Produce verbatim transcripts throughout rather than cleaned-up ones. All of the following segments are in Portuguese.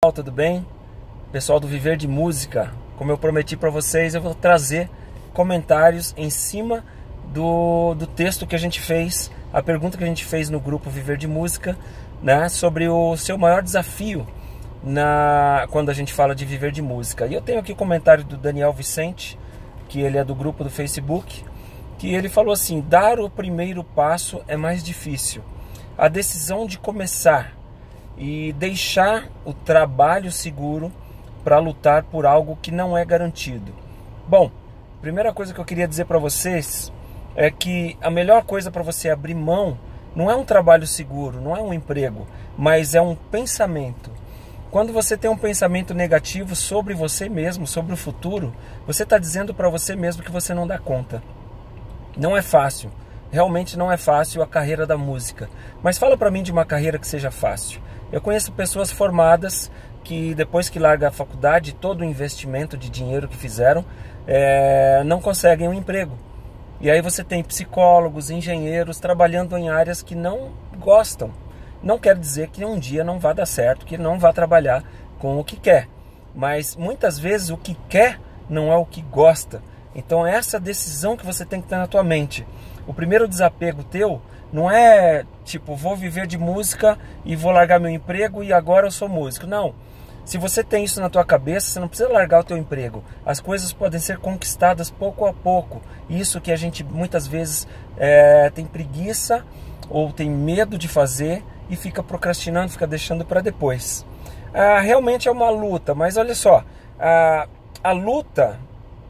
Tudo bem? Pessoal do Viver de Música, como eu prometi para vocês, eu vou trazer comentários em cima do, do texto que a gente fez, a pergunta que a gente fez no grupo Viver de Música, né, sobre o seu maior desafio na, quando a gente fala de viver de música. E eu tenho aqui o comentário do Daniel Vicente, que ele é do grupo do Facebook, que ele falou assim: dar o primeiro passo é mais difícil. A decisão de começar e deixar o trabalho seguro para lutar por algo que não é garantido. Bom, primeira coisa que eu queria dizer para vocês é que a melhor coisa para você abrir mão não é um trabalho seguro, não é um emprego, mas é um pensamento. Quando você tem um pensamento negativo sobre você mesmo, sobre o futuro, você está dizendo para você mesmo que você não dá conta. Não é fácil, realmente não é fácil a carreira da música. Mas fala para mim de uma carreira que seja fácil. Eu conheço pessoas formadas que depois que largam a faculdade, todo o investimento de dinheiro que fizeram, é, não conseguem um emprego. E aí você tem psicólogos, engenheiros trabalhando em áreas que não gostam. Não quer dizer que um dia não vá dar certo, que não vá trabalhar com o que quer. Mas muitas vezes o que quer não é o que gosta. Então é essa decisão que você tem que ter na tua mente. O primeiro desapego teu não é tipo, vou viver de música e vou largar meu emprego e agora eu sou músico. Não. Se você tem isso na tua cabeça, você não precisa largar o teu emprego. As coisas podem ser conquistadas pouco a pouco. Isso que a gente muitas vezes é, tem preguiça ou tem medo de fazer e fica procrastinando, fica deixando para depois. Ah, realmente é uma luta, mas olha só, a, a luta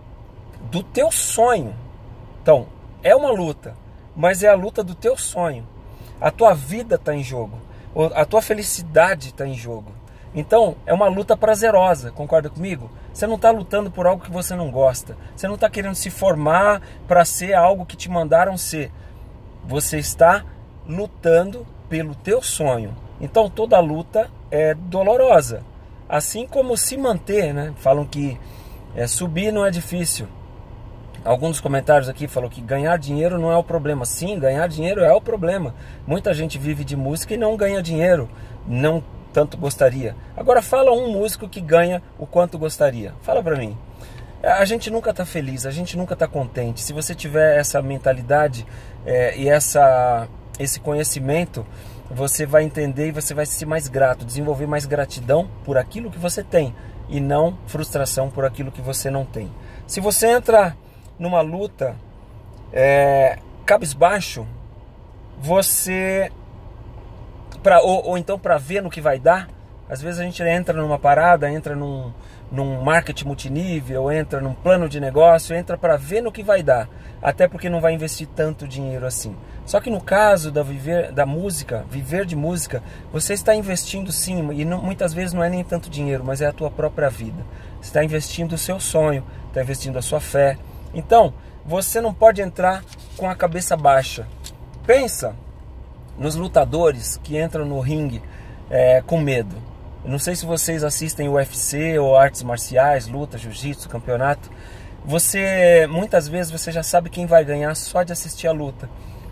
do teu sonho, então, é uma luta, mas é a luta do teu sonho. A tua vida está em jogo, a tua felicidade está em jogo. Então, é uma luta prazerosa, concorda comigo? Você não está lutando por algo que você não gosta. Você não está querendo se formar para ser algo que te mandaram ser. Você está lutando pelo teu sonho. Então, toda luta é dolorosa. Assim como se manter, né? Falam que é, subir não é difícil. Alguns dos comentários aqui falam que ganhar dinheiro não é o problema. Sim, ganhar dinheiro é o problema. Muita gente vive de música e não ganha dinheiro. Não tanto gostaria. Agora fala um músico que ganha o quanto gostaria. Fala pra mim. A gente nunca tá feliz, a gente nunca tá contente. Se você tiver essa mentalidade é, e essa, esse conhecimento, você vai entender e você vai ser mais grato, desenvolver mais gratidão por aquilo que você tem e não frustração por aquilo que você não tem. Se você entra numa luta é, cabisbaixo, você pra, ou, ou então para ver no que vai dar, às vezes a gente entra numa parada, entra num, num marketing multinível, entra num plano de negócio, entra para ver no que vai dar, até porque não vai investir tanto dinheiro assim. Só que no caso da, viver, da música, viver de música, você está investindo sim, e não, muitas vezes não é nem tanto dinheiro, mas é a tua própria vida. Você está investindo o seu sonho, está investindo a sua fé. Então, você não pode entrar com a cabeça baixa. Pensa nos lutadores que entram no ringue é, com medo. Eu não sei se vocês assistem o U F C ou artes marciais, luta, jiu-jitsu, campeonato. Você, muitas vezes, você já sabe quem vai ganhar só de assistir a luta.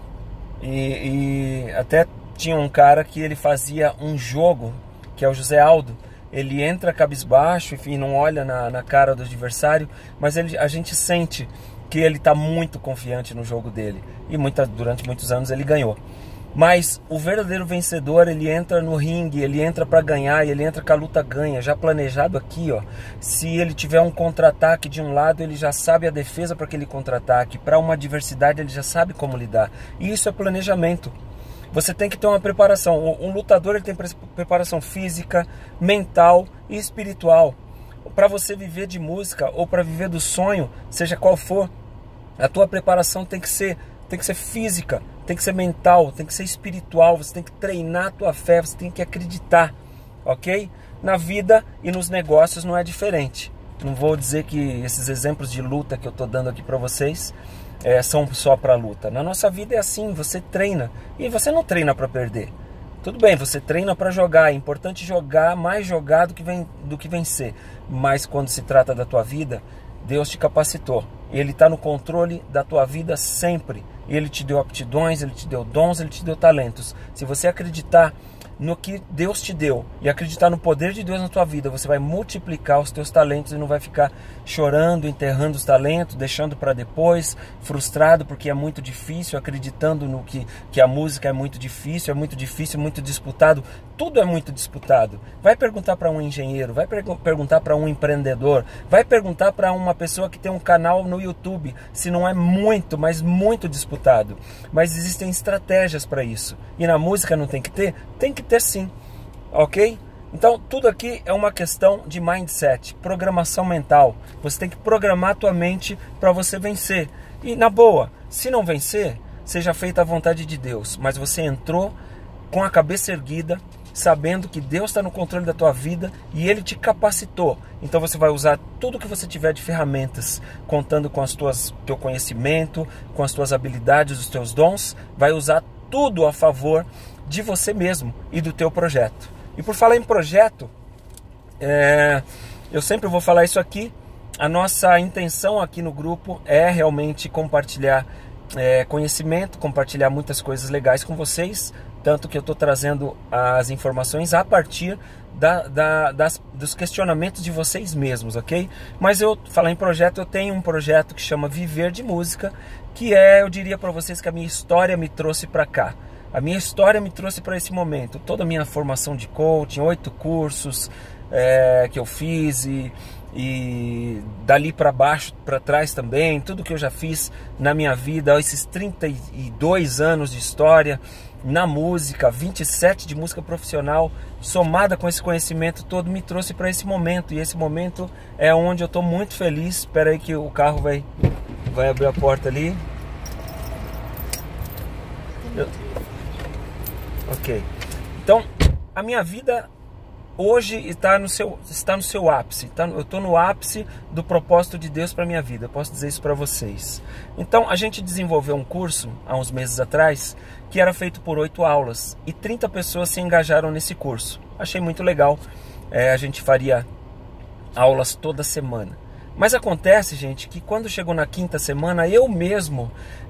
E, e até tinha um cara que ele fazia um jogo, que é o José Aldo. Ele entra cabisbaixo, enfim, não olha na, na cara do adversário, mas ele, a gente sente que ele está muito confiante no jogo dele. E muita, durante muitos anos ele ganhou. Mas o verdadeiro vencedor, ele entra no ringue, ele entra para ganhar, ele entra com a luta ganha, já planejado aqui, ó. Se ele tiver um contra-ataque de um lado, ele já sabe a defesa para aquele contra-ataque. Para uma adversidade, ele já sabe como lidar. E isso é planejamento. Você tem que ter uma preparação. Um lutador ele tem preparação física, mental e espiritual. Para você viver de música ou para viver do sonho, seja qual for, a tua preparação tem que ser, tem que ser física, tem que ser mental, tem que ser espiritual. Você tem que treinar a tua fé, você tem que acreditar, ok? Na vida e nos negócios não é diferente. Não vou dizer que esses exemplos de luta que eu estou dando aqui para vocês É, são só para luta. Na nossa vida é assim, você treina. E você não treina para perder. Tudo bem, você treina para jogar. É importante jogar, mais jogar do que, vem, do que vencer. Mas quando se trata da tua vida, Deus te capacitou. Ele está no controle da tua vida sempre. Ele te deu aptidões, Ele te deu dons, Ele te deu talentos. Se você acreditar no que Deus te deu e acreditar no poder de Deus na tua vida, você vai multiplicar os teus talentos e não vai ficar chorando, enterrando os talentos, deixando para depois, frustrado porque é muito difícil, acreditando no que, que a música é muito difícil, é muito difícil, muito disputado. Tudo é muito disputado. Vai perguntar para um engenheiro, vai perguntar para um empreendedor, vai perguntar para uma pessoa que tem um canal no YouTube, se não é muito, mas muito disputado. Mas existem estratégias para isso. E na música não tem que ter? Tem que ter sim, ok? Então tudo aqui é uma questão de mindset, programação mental. Você tem que programar a tua mente para você vencer. E na boa, se não vencer, seja feita a vontade de Deus. Mas você entrou com a cabeça erguida, sabendo que Deus está no controle da tua vida e Ele te capacitou. Então você vai usar tudo que você tiver de ferramentas, contando com as tuas, teu conhecimento, com as tuas habilidades, os teus dons, vai usar tudo a favor de você mesmo e do teu projeto. E por falar em projeto, é, eu sempre vou falar isso aqui, a nossa intenção aqui no grupo é realmente compartilhar é, conhecimento, compartilhar muitas coisas legais com vocês, tanto que eu estou trazendo as informações a partir da, da, das, dos questionamentos de vocês mesmos, ok? Mas eu, falar em projeto, eu tenho um projeto que chama Viver de Música, que é, eu diria para vocês que a minha história me trouxe para cá. A minha história me trouxe para esse momento. Toda a minha formação de coaching, oito cursos é, que eu fiz e... e dali para baixo, para trás também, tudo que eu já fiz na minha vida, esses trinta e dois anos de história na música, vinte e sete de música profissional, somada com esse conhecimento todo, me trouxe para esse momento, e esse momento é onde eu estou muito feliz. Espera aí que o carro vai, vai abrir a porta ali. Eu... Ok, então a minha vida hoje está no seu, está no seu ápice, tá? Eu estou no ápice do propósito de Deus para a minha vida, eu posso dizer isso para vocês. Então a gente desenvolveu um curso há uns meses atrás, que era feito por oito aulas, e trinta pessoas se engajaram nesse curso. Achei muito legal, é, a gente faria aulas toda semana. Mas acontece, gente, que quando chegou na quinta semana, eu mesmo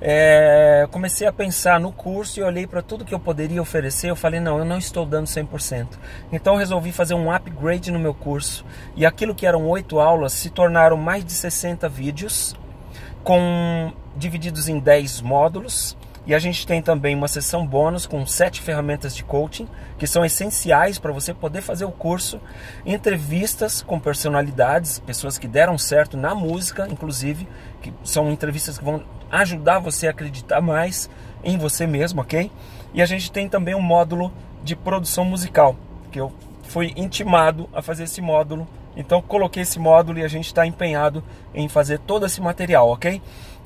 é, comecei a pensar no curso e olhei para tudo que eu poderia oferecer. Eu falei, não, eu não estou dando cem por cento. Então eu resolvi fazer um upgrade no meu curso. E aquilo que eram oito aulas se tornaram mais de sessenta vídeos, com, divididos em dez módulos. E a gente tem também uma sessão bônus com sete ferramentas de coaching, que são essenciais para você poder fazer o curso. Entrevistas com personalidades, pessoas que deram certo na música, inclusive, que são entrevistas que vão ajudar você a acreditar mais em você mesmo, ok? E a gente tem também um módulo de produção musical, que eu fui intimado a fazer esse módulo. Então coloquei esse módulo e a gente está empenhado em fazer todo esse material, ok?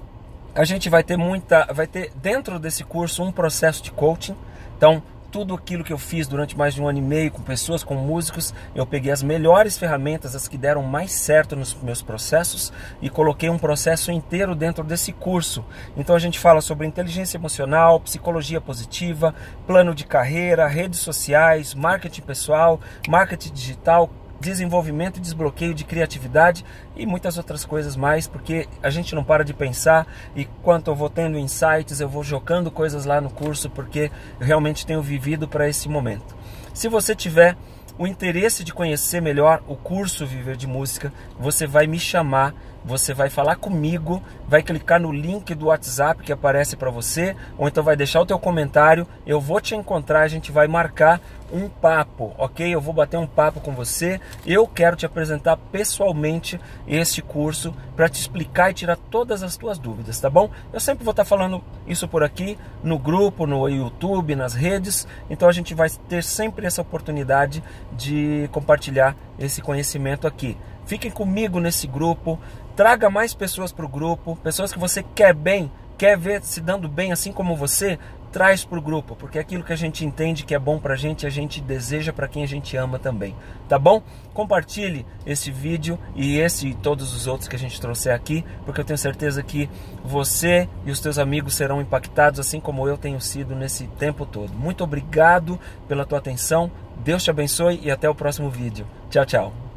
A gente vai ter muita, vai ter dentro desse curso um processo de coaching. Então, tudo aquilo que eu fiz durante mais de um ano e meio com pessoas, com músicos, eu peguei as melhores ferramentas, as que deram mais certo nos meus processos, e coloquei um processo inteiro dentro desse curso. Então a gente fala sobre inteligência emocional, psicologia positiva, plano de carreira, redes sociais, marketing pessoal, marketing digital, desenvolvimento e desbloqueio de criatividade e muitas outras coisas mais, porque a gente não para de pensar, e quanto eu vou tendo insights, eu vou jogando coisas lá no curso, porque eu realmente tenho vivido para esse momento. Se você tiver o interesse de conhecer melhor o curso Viver de Música, você vai me chamar, você vai falar comigo, vai clicar no link do WhatsApp que aparece para você, ou então vai deixar o teu comentário, eu vou te encontrar, a gente vai marcar um papo, ok? Eu vou bater um papo com você, eu quero te apresentar pessoalmente este curso para te explicar e tirar todas as tuas dúvidas, tá bom? Eu sempre vou estar falando isso por aqui, no grupo, no YouTube, nas redes, então a gente vai ter sempre essa oportunidade de compartilhar esse conhecimento aqui. Fiquem comigo nesse grupo, traga mais pessoas para o grupo, pessoas que você quer bem, quer ver se dando bem assim como você, traz para o grupo, porque aquilo que a gente entende que é bom para a gente, a gente deseja para quem a gente ama também, tá bom? Compartilhe esse vídeo e esse e todos os outros que a gente trouxer aqui, porque eu tenho certeza que você e os teus amigos serão impactados, assim como eu tenho sido nesse tempo todo. Muito obrigado pela tua atenção, Deus te abençoe e até o próximo vídeo. Tchau, tchau.